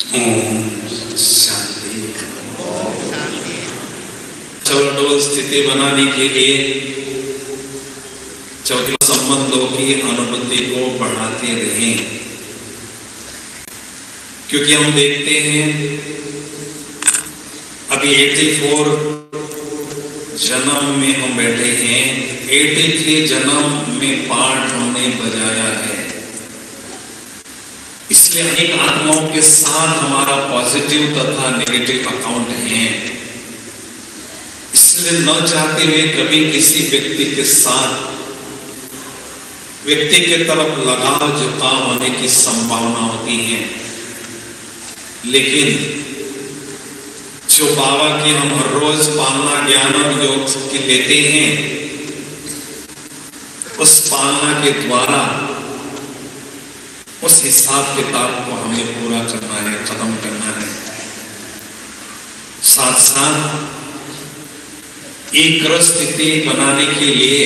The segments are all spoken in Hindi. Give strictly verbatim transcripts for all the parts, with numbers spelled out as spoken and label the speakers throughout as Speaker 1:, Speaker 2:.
Speaker 1: ओम शांति। चौडोल स्थिति बनाने के लिए चौदह संबंधों की अनुभूति को बढ़ाते रहें, क्योंकि हम देखते हैं अभी चौरासी जन्म में हम बैठे हैं, तिरासी जन्म में पाठ हमने बजाया है। इसलिए अनेक आत्माओं के साथ हमारा पॉजिटिव तथा नेगेटिव अकाउंट है। इसलिए न चाहते हुए कभी किसी व्यक्ति के साथ व्यक्ति के तरफ लगाव झुकाव होने की संभावना होती है, लेकिन जो बाबा की हम हर रोज पालना ज्ञान और योग की लेते हैं, उस पालना के द्वारा उस हिसाब किताब को हमें पूरा करना है, खत्म करना है। साथ साथ एक स्थिति बनाने के लिए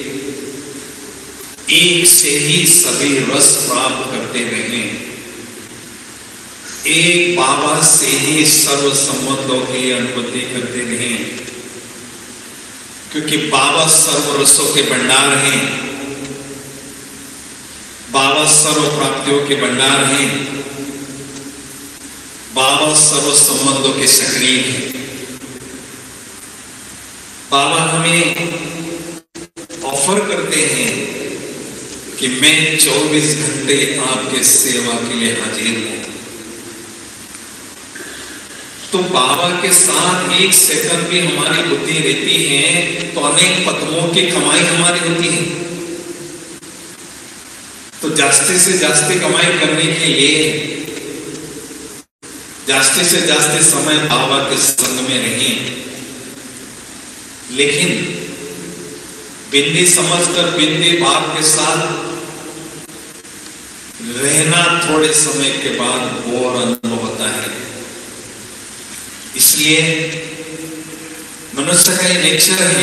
Speaker 1: एक से ही सभी रस प्राप्त करते रहें, एक बाबा से ही सर्व संबंधों की अनुभूति करते रहें, क्योंकि बाबा सर्व रसों के भंडार हैं, बाबा सर्व प्राप्तियों के भंडार हैं, बाबा सर्व संबंधों के सक्रिय हैं। बाबा हमें ऑफर करते हैं कि मैं चौबीस घंटे आपके सेवा के लिए हाजिर हूं। तो बाबा के साथ एक सेकंड भी हमारी बुद्धि रहती है तो अनेक पद्मों की कमाई हमारी होती है। तो जास्ती से जास्ती कमाई करने के लिए जास्ती से जास्ती समय बाबा के संग में रहें, लेकिन बिंदी समझकर बिंदी बाप के साथ रहना थोड़े समय के बाद बोर अनुभव होता है। इसलिए मनुष्य का ये नेचर है,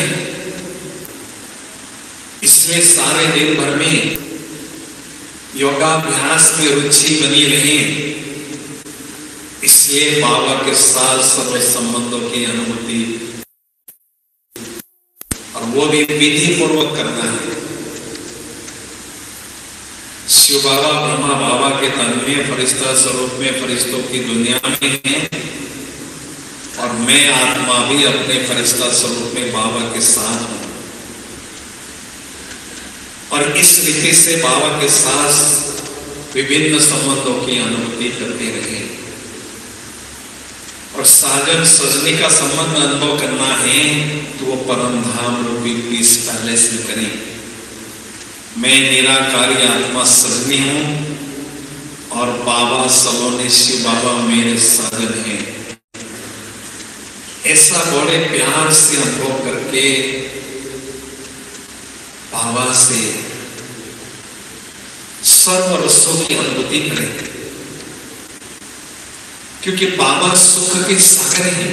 Speaker 1: इसलिए सारे दिन भर में योगाभ्यास में रुचि बनी रहे। इसलिए बाबा के साथ सर्व संबंधों की अनुभूति, और वो भी विधि पूर्वक करना है। शिव बाबा ब्रह्मा बाबा के तन में फरिश्ता स्वरूप में फरिश्तों की दुनिया में है, और मैं आत्मा भी अपने फरिश्ता स्वरूप में बाबा के साथ हूं। और इस रीति से बाबा के साथ विभिन्न संबंधों की अनुभूति करते रहे। और साजन सजनी का संबंध अनुभव करना है तो वो परम धाम रूपी पीस पैलेस में करें। मैं निराकारी आत्मा सजनी हूं और बाबा सलोने शिव बाबा मेरे साजन हैं। ऐसा बड़े प्यार से अनुभव करके बाबा से सर्व रसों की अनुभूति करें, क्योंकि बाबा सुख के सागर हैं।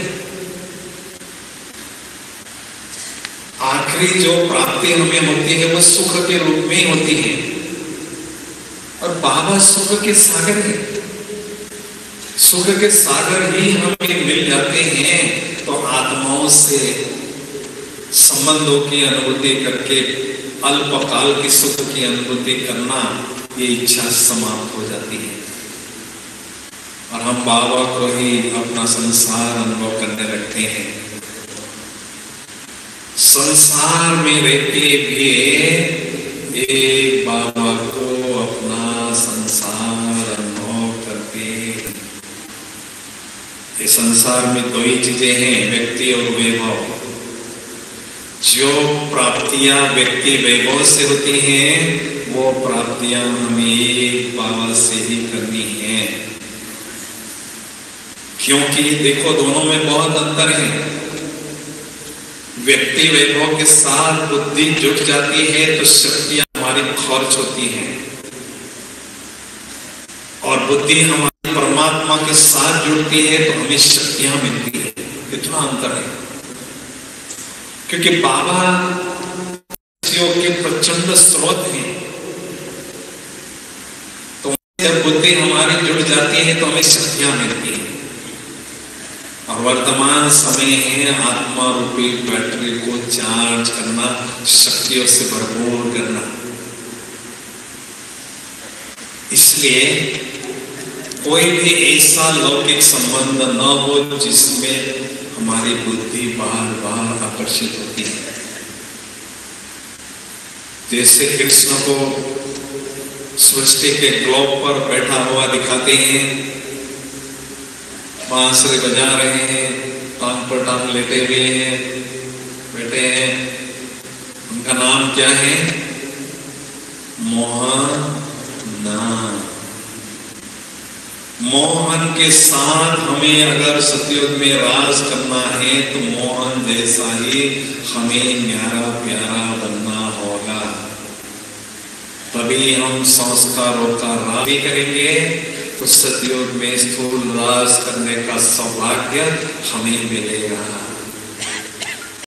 Speaker 1: आखिरी जो प्राप्ति हमें होती है वो सुख के रूप में होती है, और बाबा सुख के सागर है। सुख के सागर ही हमें मिल जाते हैं तो आत्माओं से संबंधों की अनुभूति करके अल्पकाल की सुख की अनुभूति करना, ये इच्छा समाप्त हो जाती है, और हम बाबा को ही अपना संसार अनुभव करने लगते हैं। संसार में रहते भी एक बाबा को अपना संसार अनुभव करते हैं। ये संसार में दो ही चीजें हैं, व्यक्ति और वैभव। जो प्राप्तियां व्यक्ति वैभव से होती हैं, वो प्राप्तियां हमें एक बाबा से ही करनी है। क्योंकि देखो दोनों में बहुत अंतर है। व्यक्ति वैभव के साथ बुद्धि जुट जाती है तो शक्तियां हमारी खर्च होती हैं, और बुद्धि हमारी परमात्मा के साथ जुड़ती है तो हमें शक्तियां मिलती है। कितना अंतर है, क्योंकि बाबा के प्रचंड स्रोत हैं, तो जब बुद्धि हमारी जुड़ जाती है तो हमें शक्तियां मिलती हैं। और वर्तमान समय है आत्मा रूपी बैटरी को चार्ज करना, शक्तियों से भरपूर करना। इसलिए कोई भी ऐसा लौकिक संबंध न हो जिसमें हमारी बुद्धि बार बार आकर्षित होती है। जैसे कृष्ण को सृष्टि के ग्लोब पर बैठा हुआ दिखाते हैं, बांसुरी बजा रहे हैं, टांग पर टांग लेटे हुए हैं, बैठे हैं। उनका नाम क्या है? मोहन नाम। मोहन के साथ हमें अगर सतयुग में राज करना है तो मोहन जैसा ही हमें न्यारा प्यारा बनना होगा, तभी हम संस्कारों का राज भी करेंगे तो सतयुग में स्थूल राज करने का सौभाग्य हमें मिलेगा।